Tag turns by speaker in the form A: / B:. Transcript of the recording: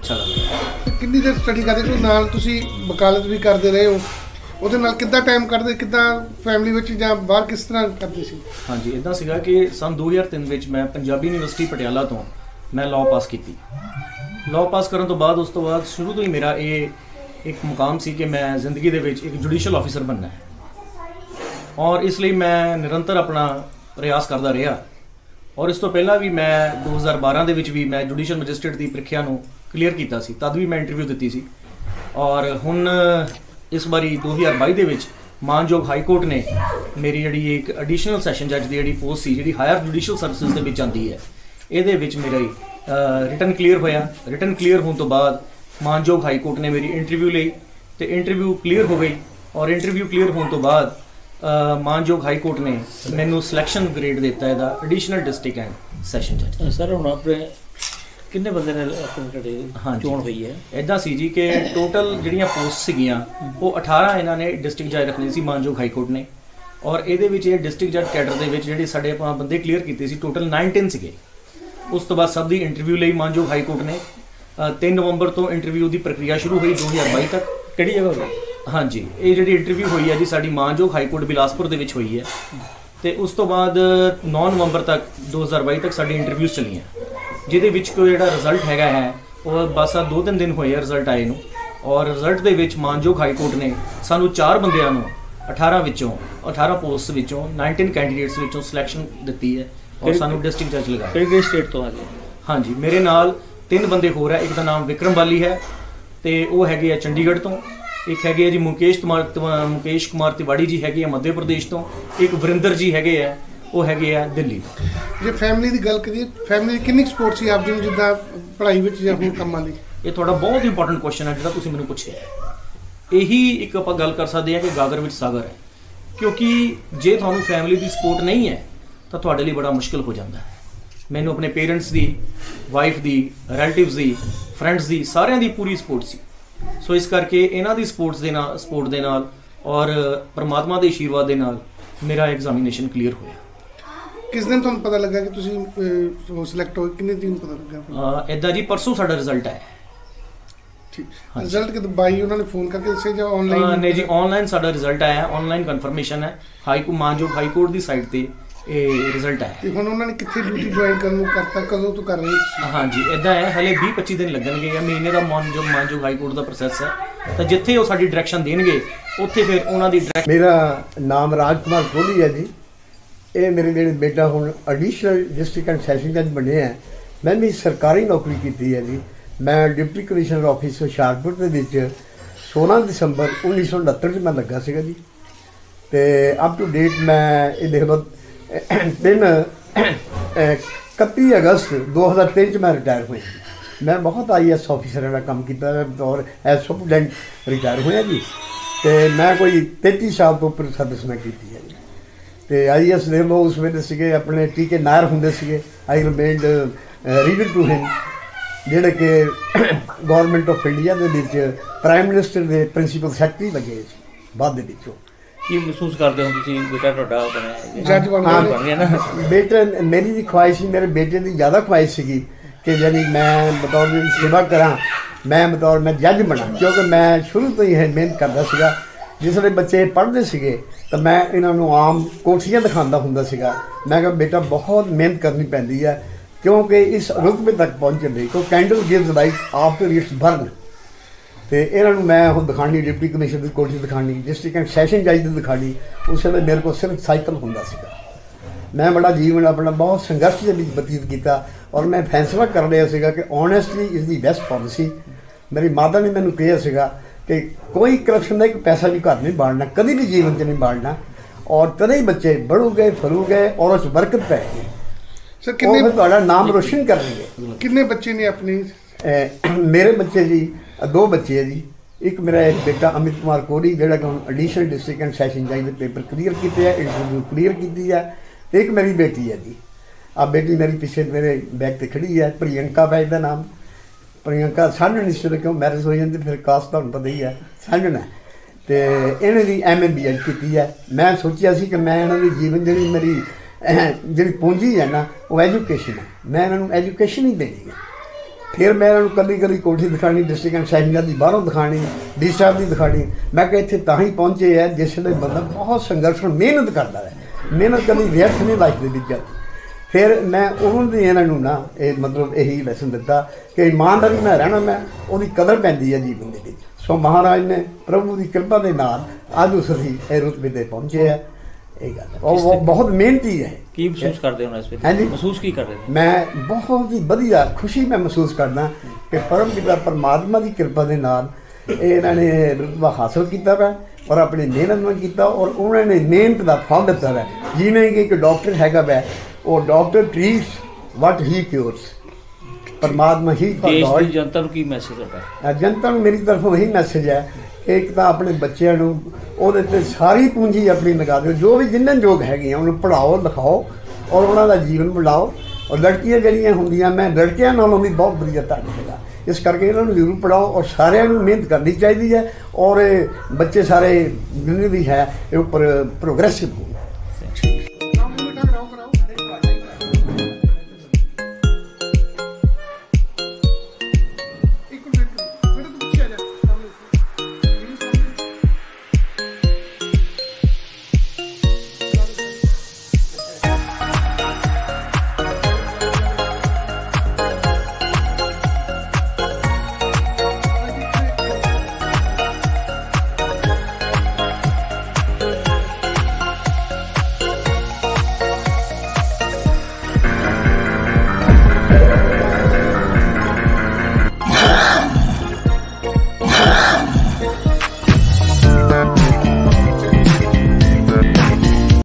A: अच्छा लगा।
B: कितनी देर स्टडी करते हो नाल तुसी वकालत भी करते रहे हो, ਉਹਦੇ ਨਾਲ ਕਿੱਦਾਂ ਟਾਈਮ ਕੱਢਦੇ, ਕਿੱਦਾਂ ਫੈਮਿਲੀ ਵਿੱਚ ਜਾਂ ਬਾਹਰ ਕਿਸ ਤਰ੍ਹਾਂ ਕਰਦੇ ਸੀ?
A: ਹਾਂਜੀ, ਇੱਦਾਂ ਸੀਗਾ ਕਿ ਸੰਨ 2003 ਵਿੱਚ ਮੈਂ ਪੰਜਾਬੀ ਯੂਨੀਵਰਸਿਟੀ ਪਟਿਆਲਾ ਤੋਂ ਮੈਂ ਲਾਅ ਪਾਸ ਕੀਤੀ। ਲਾਅ ਪਾਸ ਕਰਨ ਤੋਂ ਬਾਅਦ ਉਸ ਤੋਂ ਬਾਅਦ ਸ਼ੁਰੂ ਤੋਂ ਹੀ ਮੇਰਾ ਇਹ ਇੱਕ ਮੁਕਾਮ ਸੀ ਕਿ ਮੈਂ ਜ਼ਿੰਦਗੀ ਦੇ ਵਿੱਚ ਇੱਕ ਜੁਡੀਸ਼ੀਅਲ ਆਫਿਸਰ ਬਣਨਾ ਹੈ, ਔਰ ਇਸ ਲਈ ਮੈਂ ਨਿਰੰਤਰ ਆਪਣਾ ਪ੍ਰਯਾਸ ਕਰਦਾ ਰਿਹਾ। ਔਰ ਇਸ ਤੋਂ ਪਹਿਲਾਂ ਵੀ ਮੈਂ 2012 ਦੇ ਵਿੱਚ ਵੀ ਮੈਂ ਜੁਡੀਸ਼ੀਅਲ ਮੈਜਿਸਟਰੇਟ ਦੀ ਪ੍ਰੀਖਿਆ ਨੂੰ ਕਲੀਅਰ ਕੀਤਾ ਸੀ, ਤਦ ਵੀ ਮੈਂ ਇੰਟਰਵਿਊ ਦਿੱਤੀ ਸੀ। ਔਰ ਹੁਣ ਇਸ ਵਾਰੀ 2022 ਦੇ ਵਿੱਚ ਮਾਨਯੋਗ ਹਾਈ ਕੋਰਟ ਨੇ ਮੇਰੀ ਜਿਹੜੀ ਇੱਕ ਐਡੀਸ਼ਨਲ ਸੈਸ਼ਨ ਜੱਜ ਦੀ ਜਿਹੜੀ ਪੋਸਟ ਸੀ, ਜਿਹੜੀ ਹਾਇਰ ਜੁਡੀਸ਼ੀਅਲ ਸਰਵਿਸਿਜ਼ ਦੇ ਵਿੱਚ ਆਉਂਦੀ ਹੈ, ਇਹਦੇ ਵਿੱਚ ਮੇਰਾ ਰਿਟਨ ਕਲੀਅਰ ਹੋਇਆ। ਰਿਟਨ ਕਲੀਅਰ ਹੋਣ ਤੋਂ ਬਾਅਦ ਮਾਨਯੋਗ ਹਾਈ ਕੋਰਟ ਨੇ ਮੇਰੀ ਇੰਟਰਵਿਊ ਲਈ ਤੇ ਇੰਟਰਵਿਊ ਕਲੀਅਰ ਹੋ ਗਈ। ਔਰ ਇੰਟਰਵਿਊ ਕਲੀਅਰ ਹੋਣ ਤੋਂ ਬਾਅਦ ਮਾਨਯੋਗ ਹਾਈ ਕੋਰਟ ਨੇ ਮੈਨੂੰ ਸਿਲੈਕਸ਼ਨ ਗ੍ਰੇਡ ਦਿੱਤਾ ਇਹਦਾ ਐਡੀਸ਼ਨਲ ਡਿਸਟ੍ਰਿਕਟ ਐਂਡ ਸੈਸ਼ਨ ਜੱਜ।
C: ਸਰ ਹੁਣ ਆਪਣੇ ਕਿੰਨੇ ਬੰਦੇ ਨੇ ਆਪਣੇ ਚੋਣ ਹੋਈ ਹੈ?
A: ਇੱਦਾਂ ਸੀ ਜੀ ਕਿ ਟੋਟਲ ਜਿਹੜੀਆਂ ਪੋਸਟ ਸੀਗੀਆਂ ਉਹ 18 ਇਹਨਾਂ ਨੇ ਡਿਸਟ੍ਰਿਕਟ ਜੱਜ ਰੱਖਣੀ ਸੀ ਮਾਨਯੋਗ ਹਾਈ ਕੋਰਟ ਨੇ, ਔਰ ਇਹਦੇ ਵਿੱਚ ਇਹ ਡਿਸਟ੍ਰਿਕਟ ਜੱਜ ਕੈਡਰ ਦੇ ਵਿੱਚ ਜਿਹੜੇ ਸਾਡੇ ਆਪਾਂ ਬੰਦੇ ਕਲੀਅਰ ਕੀਤੇ ਸੀ ਟੋਟਲ 19 ਸੀਗੇ। ਉਸ ਤੋਂ ਬਾਅਦ ਸਭ ਦੀ ਇੰਟਰਵਿਊ ਲਈ ਮਾਨਯੋਗ ਹਾਈ ਕੋਰਟ ਨੇ 3 ਨਵੰਬਰ ਤੋਂ ਇੰਟਰਵਿਊ ਦੀ ਪ੍ਰਕਿਰਿਆ ਸ਼ੁਰੂ ਹੋਈ 2022 ਤੱਕ।
C: ਕਿਹੜੀ ਜਗ੍ਹਾ ਹੋਈ?
A: ਹਾਂਜੀ, ਇਹ ਜਿਹੜੀ ਇੰਟਰਵਿਊ ਹੋਈ ਹੈ ਜੀ ਸਾਡੀ ਮਾਨਯੋਗ ਹਾਈ ਕੋਰਟ ਬਿਲਾਸਪੁਰ ਦੇ ਵਿੱਚ ਹੋਈ ਹੈ, ਤੇ ਉਸ ਤੋਂ ਬਾਅਦ 9 ਨਵੰਬਰ ਤੱਕ 2022 ਤੱਕ ਸਾਡੀ ਇੰਟਰਵਿਊਜ਼ ਚੱਲੀਆਂ, ਜਿਹਦੇ ਵਿੱਚ ਕੋਈ ਜਿਹੜਾ ਰਿਜ਼ਲਟ ਹੈਗਾ ਹੈ ਉਹ ਬਸ 2-3 ਦਿਨ ਹੋਏ ਆ ਰਿਜ਼ਲਟ ਆਏ ਨੂੰ। ਔਰ ਰਿਜ਼ਲਟ ਦੇ ਵਿੱਚ ਮਾਨਯੋਗ ਹਾਈ ਕੋਰਟ ਨੇ ਸਾਨੂੰ 4 ਬੰਦਿਆਂ ਨੂੰ 18 ਪੋਸਟ ਵਿੱਚੋਂ 19 ਕੈਂਡੀਡੇਟਸ ਵਿੱਚੋਂ ਸਿਲੈਕਸ਼ਨ ਦਿੱਤੀ ਹੈ ਔਰ ਸਾਨੂੰ ਡਿਸਟ੍ਰਿਕਟ ਜੱਜ ਲਗਾਇਆ।
C: ਕਿਹੜੀ ਸਟੇਟ ਤੋਂ ਆ ਗਏ?
A: ਹਾਂਜੀ, ਮੇਰੇ ਨਾਲ 3 ਬੰਦੇ ਹੋਰ ਹੈ। ਇੱਕ ਦਾ ਨਾਮ ਵਿਕਰਮ ਵਾਲੀ ਹੈ ਤੇ ਉਹ ਹੈਗੇ ਆ ਚੰਡੀਗੜ੍ਹ ਤੋਂ, ਇੱਕ ਹੈਗੇ ਆ ਜੀ ਮੁਕੇਸ਼ ਕੁਮਾਰ ਤਿਵਾੜੀ ਜੀ ਹੈਗੇ ਆ ਮੱਧ ਪ੍ਰਦੇਸ਼ ਤੋਂ, ਇੱਕ ਵਰਿੰਦਰ ਜੀ ਹੈਗੇ ਆ ਉਹ ਹੈਗੇ ਆ ਦਿੱਲੀ ਤੋਂ।
B: ਜੇ ਫੈਮਿਲੀ ਦੀ ਗੱਲ ਕਰੀਏ, ਫੈਮਿਲੀ ਕਿੰਨੀ ਸਪੋਰਟ ਸੀ ਆਪ ਜੀ ਨੂੰ ਜਿੱਦਾਂ ਪੜ੍ਹਾਈ ਵਿੱਚ ਜਾਂ ਹੋਰ ਕੰਮਾਂ ਲਈ?
A: ਇਹ ਤੁਹਾਡਾ ਬਹੁਤ ਇੰਪੋਰਟੈਂਟ ਕੁਐਸਚਨ ਹੈ ਜਿਹੜਾ ਤੁਸੀਂ ਮੈਨੂੰ ਪੁੱਛਿਆ। ਇਹੀ ਇੱਕ ਆਪਾਂ ਗੱਲ ਕਰ ਸਕਦੇ ਹਾਂ ਕਿ ਗਾਗਰ ਵਿੱਚ ਸਾਗਰ ਹੈ, ਕਿਉਂਕਿ ਜੇ ਤੁਹਾਨੂੰ ਫੈਮਿਲੀ ਦੀ ਸਪੋਰਟ ਨਹੀਂ ਹੈ ਤਾਂ ਤੁਹਾਡੇ ਲਈ ਬੜਾ ਮੁਸ਼ਕਿਲ ਹੋ ਜਾਂਦਾ ਹੈ। ਮੈਨੂੰ ਆਪਣੇ ਪੇਰੈਂਟਸ ਦੀ, ਵਾਈਫ ਦੀ, ਰਿਲੇਟਿਵਸ ਦੀ, ਫਰੈਂਡਸ ਦੀ, ਸਾਰਿਆਂ ਦੀ ਪੂਰੀ ਸਪੋਰਟ ਸੀ। ਸੋ ਇਸ ਕਰਕੇ ਇਹਨਾਂ ਦੀ ਸਪੋਰਟ ਦੇ ਨਾਲ ਔਰ ਪਰਮਾਤਮਾ ਦੇ ਆਸ਼ੀਰਵਾਦ ਦੇ ਨਾਲ ਮੇਰਾ ਐਗਜ਼ਾਮੀਨੇਸ਼ਨ ਕਲੀਅਰ ਹੋਇਆ।
B: ਕਿਸ ਦਿਨ ਤੁਹਾਨੂੰ ਪਤਾ ਲੱਗਾ ਕਿ ਤੁਸੀਂ ਸਿਲੈਕਟ ਹੋਏ? ਕਿੰਨੇ ਦਿਨ ਪਤਾ ਲੱਗਾ?
A: ਇੱਦਾਂ ਜੀ ਪਰਸੋਂ ਸਾਡਾ ਰਿਜ਼ਲਟ ਹੈ।
B: ਠੀਕ, ਰਿਜ਼ਲਟ ਕਿਦੋਂ ਬਾਈ ਉਹਨਾਂ ਨੇ ਫੋਨ ਕਰਕੇ ਦੱਸਿਆ ਜਾਂ ਆਨਲਾਈਨ?
A: ਨਹੀਂ ਜੀ, ਆਨਲਾਈਨ ਸਾਡਾ ਰਿਜ਼ਲਟ ਆਇਆ, ਆਨਲਾਈਨ ਕਨਫਰਮੇਸ਼ਨ ਹੈ ਮਾਨਯੋਗ ਹਾਈ ਕੋਰਟ ਦੀ ਸਾਈਟ ਤੇ ਇਹ ਰਿਜ਼ਲਟ ਆਇਆ।
B: ਤੇ ਹੁਣ ਉਹਨਾਂ ਨੇ ਕਿੱਥੇ ਡਿਊਟੀ ਜੁਆਇਨ ਕਰਨ ਨੂੰ ਕਰਤਾ, ਕਦੋਂ ਤੋਂ ਕਰ ਰਹੇ?
A: ਹਾਂਜੀ, ਇੱਦਾਂ ਹੈ, ਹਲੇ 20-25 ਦਿਨ ਲੱਗਣਗੇ ਜਾਂ ਮਹੀਨੇ ਦਾ ਮਾਨਯੋਗ ਹਾਈ ਕੋਰਟ ਦਾ ਪ੍ਰੋਸੈਸ ਹੈ, ਤਾਂ ਜਿੱਥੇ ਉਹ ਸਾਡੀ ਡਾਇਰੈਕਸ਼ਨ ਦੇਣਗੇ ਉੱਥੇ ਫਿਰ ਉਹਨਾਂ ਦੀ
D: ਮੇਰਾ ਨਾਮ ਰਾਜ ਕੁਮਾਰ ਕੋਹਲੀ ਹੈ ਜੀ। ਇਹ ਮੇਰੇ ਜਿਹੜੇ ਬੇਟਾ ਹੁਣ ਐਡੀਸ਼ਨਲ ਡਿਸਟ੍ਰਿਕਟ ਐਂਡ ਸੈਸ਼ਨ ਜੱਜ ਬਣੇ ਹੈ। ਮੈਂ ਵੀ ਸਰਕਾਰੀ ਨੌਕਰੀ ਕੀਤੀ ਹੈ ਜੀ। ਮੈਂ ਡਿਪਟੀ ਕਮਿਸ਼ਨਰ ਆਫਿਸ ਹੁਸ਼ਿਆਰਪੁਰ ਦੇ ਵਿੱਚ 16 ਦਸੰਬਰ 1969 'ਚ ਮੈਂ ਲੱਗਾ ਸੀਗਾ ਜੀ, ਅਤੇ ਅਪ ਟੂ ਡੇਟ ਮੈਂ ਇਹ ਦੇਖ ਲਓ 31 ਅਗਸਤ 2003 'ਚ ਮੈਂ ਰਿਟਾਇਰ ਹੋਇਆ ਜੀ। ਮੈਂ ਬਹੁਤ IAS ਆਫਿਸਰ ਦਾ ਕੰਮ ਕੀਤਾ ਔਰ ਐਜ਼ ਸੁਪਰਡੈਂਟ ਰਿਟਾਇਰ ਹੋਇਆ ਜੀ, ਅਤੇ ਮੈਂ ਕੋਈ 33 ਸਾਲ ਤੋਂ ਉੱਪਰ ਸਰਵਿਸ ਮੈਂ ਕੀਤੀ ਹੈ ਜੀ। ਅਤੇ IAS ਦੇ ਲੋ ਉਸ ਵੇਲੇ ਸੀਗੇ ਆਪਣੇ TK ਨਾਇਰ ਹੁੰਦੇ ਸੀਗੇ। ਆਈ ਰਿਮੇਨਡ ਰੀਡਰ ਟੂ ਹਿਮ, ਜਿਹੜੇ ਕਿ ਗੌਰਮੈਂਟ ਆਫ ਇੰਡੀਆ ਦੇ ਵਿੱਚ ਪ੍ਰਾਈਮ ਮਿਨਿਸਟਰ ਦੇ ਪ੍ਰਿੰਸੀਪਲ ਸੈਕਟਰੀ ਲੱਗੇ ਸੀ ਬਾਅਦ ਦੇ ਵਿੱਚੋਂ।
C: ਕੀ ਮਹਿਸੂਸ ਕਰਦੇ ਹੋ ਤੁਸੀਂ ਬੇਟਾ ਤੁਹਾਡਾ ਬਣਿਆ
B: ਜੱਜ ਬਣ
C: ਰਿਹਾ ਨਾ?
D: ਬੇਟੇ ਮੇਰੀ ਵੀ ਖੁਆਇਸ਼ ਸੀ, ਮੇਰੇ ਬੇਟੇ ਦੀ ਜ਼ਿਆਦਾ ਖੁਆਇਸ਼ ਸੀਗੀ ਕਿ ਯਾਨੀ ਮੈਂ ਬਤੌਰ ਦੀ ਸੇਵਾ ਕਰਾਂ, ਮੈਂ ਜੱਜ ਬਣਾ, ਕਿਉਂਕਿ ਮੈਂ ਸ਼ੁਰੂ ਤੋਂ ਹੀ ਇਹ ਮਿਹਨਤ ਕਰਦਾ ਸੀਗਾ। ਜਿਸ ਵੇਲੇ ਬੱਚੇ ਪੜ੍ਹਦੇ ਸੀਗੇ ਤਾਂ ਮੈਂ ਇਹਨਾਂ ਨੂੰ ਆਮ ਕੋਠੀਆਂ ਦਿਖਾਉਂਦਾ ਹੁੰਦਾ ਸੀਗਾ। ਮੈਂ ਕਿਹਾ ਬੇਟਾ ਬਹੁਤ ਮਿਹਨਤ ਕਰਨੀ ਪੈਂਦੀ ਹੈ ਕਿਉਂਕਿ ਇਸ ਰੁਤਬੇ ਤੱਕ ਪਹੁੰਚਣ ਲਈ, ਕਿਉਂਕਿ candle gives light after its burn. ਅਤੇ ਇਹਨਾਂ ਨੂੰ ਮੈਂ ਹੁਣ ਦਿਖਾਉਣੀ, ਡਿਪਟੀ ਕਮਿਸ਼ਨਰ ਦੀ ਕੋਠੀ ਦਿਖਾਉਣੀ, ਡਿਸਟ੍ਰਿਕਟ ਐਂਡ ਸੈਸ਼ਨ ਜੱਜ ਦੀ ਦਿਖਾਉਣੀ। ਉਸ ਵੇਲੇ ਮੇਰੇ ਕੋਲ ਸਿਰਫ ਸਾਈਕਲ ਹੁੰਦਾ ਸੀਗਾ। ਮੈਂ ਬੜਾ ਜੀਵਨ ਆਪਣਾ ਬਹੁਤ ਸੰਘਰਸ਼ ਦੇ ਵਿੱਚ ਬਤੀਤ ਕੀਤਾ ਔਰ ਮੈਂ ਫੈਸਲਾ ਕਰ ਲਿਆ ਸੀਗਾ ਕਿ honestly is the best policy. ਮੇਰੀ ਮਾਤਾ ਨੇ ਮੈਨੂੰ ਕਿਹਾ ਸੀਗਾ ਕਿ ਕੋਈ ਕਰਪਸ਼ਨ ਦਾ ਇੱਕ ਪੈਸਾ ਵੀ ਘਰ ਨਹੀਂ ਬਾੜਨਾ, ਕਦੀ ਵੀ ਜੀਵਨ 'ਚ ਨਹੀਂ ਬਾੜਨਾ, ਔਰ ਤਦੇ ਹੀ ਬੱਚੇ ਬੜੂਗੇ ਫਲੂਗੇ ਔਰ ਉਸ 'ਚ ਬਰਕਤ ਪੈਗੀ।
B: ਸਰ ਕਿੰਨੇ
D: ਤੁਹਾਡਾ ਨਾਮ ਰੋਸ਼ਨ ਕਰਨਗੇ।
B: ਕਿੰਨੇ ਬੱਚੇ ਨੇ ਆਪਣੇ?
D: ਮੇਰੇ ਬੱਚੇ ਜੀ 2 ਬੱਚੇ ਹੈ ਜੀ। ਇੱਕ ਮੇਰਾ ਇੱਕ ਬੇਟਾ ਅਮਿਤ ਕੁਮਾਰ ਕੋਹਲੀ, ਜਿਹੜਾ ਕਿ ਹੁਣ ਐਡੀਸ਼ਨਲ ਡਿਸਟ੍ਰਿਕਟ ਐਂਡ ਸੈਸ਼ਨ ਜੱਜ ਦੇ ਪੇਪਰ ਕਲੀਅਰ ਕੀਤੇ ਹੈ, ਇੰਟਰਵਿਊ ਕਲੀਅਰ ਕੀਤੀ ਹੈ। ਅਤੇ ਇੱਕ ਮੇਰੀ ਬੇਟੀ ਹੈ ਜੀ। ਆ ਬੇਟੀ ਮੇਰੀ ਪਿੱਛੇ ਮੇਰੇ ਬੈਗ 'ਤੇ ਖੜੀ ਹੈ, ਪ੍ਰਿਯੰਕਾ ਵੈਜ ਦਾ ਨਾਮ। ਪ੍ਰਿਯੰਕਾ ਸਾਂਢਣ ਇਸ ਵੇਲੇ ਕਿਉਂ ਮੈਰਿਜ ਹੋ ਜਾਂਦੀ ਫਿਰ ਕਾਸਟ ਤੁਹਾਨੂੰ ਪਤਾ ਹੀ ਹੈ, ਸਾਂਢਣ ਹੈ। ਅਤੇ ਇਹਨੇ ਦੀ MA BEd ਕੀਤੀ ਹੈ। ਮੈਂ ਸੋਚਿਆ ਸੀ ਕਿ ਮੈਂ ਇਹਨਾਂ ਦੀ ਜੀਵਨ ਜਿਹੜੀ ਪੂੰਜੀ ਹੈ ਨਾ ਉਹ ਐਜੂਕੇਸ਼ਨ ਹੈ, ਮੈਂ ਇਹਨਾਂ ਨੂੰ ਐਜੂਕੇਸ਼ਨ ਹੀ ਦੇਣੀ ਹੈ। फिर मैं उन्होंने कली कली कोठी दिखानी, डिस्ट्रिक्ट एग्जामिनर की बाहरों दिखानी, डी साहब की दिखानी। मैं कि इत्थे तां ही पहुँचे है जिसले बंदा बहुत संघर्ष मेहनत करता है, मेहनत करनी व्यर्थ नहीं लाइफ के विच। फिर मैं उन्होंने इन्हों ना मतलब यही लैसन दिता कि ईमानदारी में रहना, मैं उसकी कदर पैंदी है जीवन के विच। सो महाराज ने प्रभु की कृपा के नाल अज उस असीं रुतबे ते पहुँचे है। ये गल वो बहुत मेहनती है।
C: की महसूस करते हो इस वे?
D: हाँ जी,
C: महसूस की कर रहे थे?
D: मैं बहुत ही वधिया खुशी मैं महसूस करदा कि परम पिता परमात्मा की कृपा के नाल इन्होंने रुतबा हासिल किया है और अपनी मेहनत में किया और उन्होंने मेहनत का फल दिता है। जिवें कि एक डॉक्टर हैगा वै, वो doctor treats but he cures, परमात्मा ही
C: देश दी जनता नूं की मैसेज है?
D: जनता नूं मेरी तरफों यही मैसेज है, एक तो अपने बच्चों नूं ਉਹਦੇ ਤੇ सारी पूंजी अपनी लगा दो, जो भी जिन्ने योग हैगे उन्हें पढ़ाओ लिखाओ और उन्होंने जीवन बनाओ। और लड़कियां जड़ियाँ होंदियां, मैं लड़कियां नालों भी बहुत वधिया ढंग हैगा, इस करके इन्होंने जरूर पढ़ाओ और सारिਆਂ ਨੂੰ मेहनत करनी चाहिए है और बच्चे सारे जिन्हें भी है उपर प्रोग्रेसिव हो।